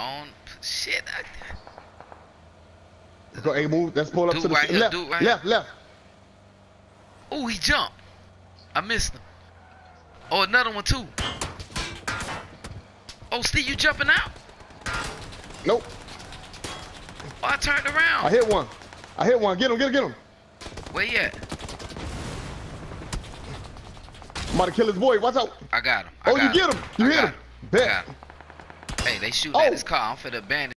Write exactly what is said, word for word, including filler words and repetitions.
Oh, shit. I... Go, hey, move. Let's pull up Dude to the right here, left. dude right left, here. left. Oh, he jumped. I missed him. Oh, another one too. Oh, Steve, you jumping out? Nope. Oh, I turned around. I hit one. I hit one. Get him, get him, get him. Where you at? I'm about to kill his boy. Watch out. I got him. I Oh, got you him. get him. You I hit got him. him. Bet. I got him. Hey, they shooting Oh. at his car. I'm finna abandon.